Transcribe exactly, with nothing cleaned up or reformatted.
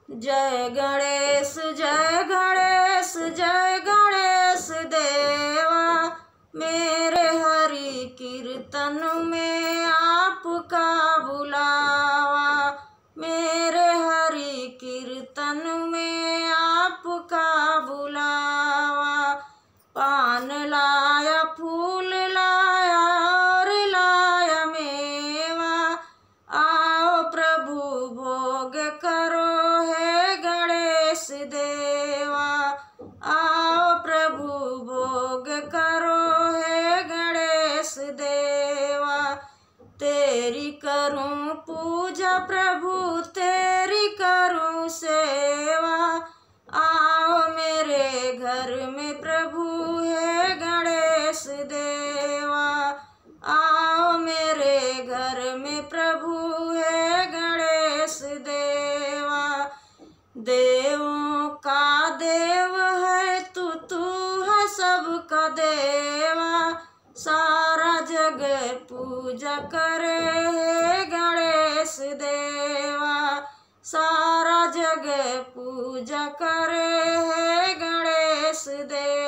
जय गणेश जय गणेश जय गणेश देवा, मेरे हरि कीर्तन में आपका बुलावा, मेरे हरि कीर्तन में आपका बुलावा। पान लाया फूल लाया और लाया मेवा, आओ प्रभु भोग करो है गणेश देवा, आओ प्रभु भोग करो है गणेश देवा। तेरी करूं पूजा प्रभु तेरी करूं सेवा, आओ मेरे घर में प्रभु है गणेश देवा, आओ मेरे घर में प्रभु है गणेश देवा। देवों का देव है तू, तू है सबका देवा, सारा जग पूजा करे है गणेश देवा, सारा जग पूजा करे है गणेश देवा।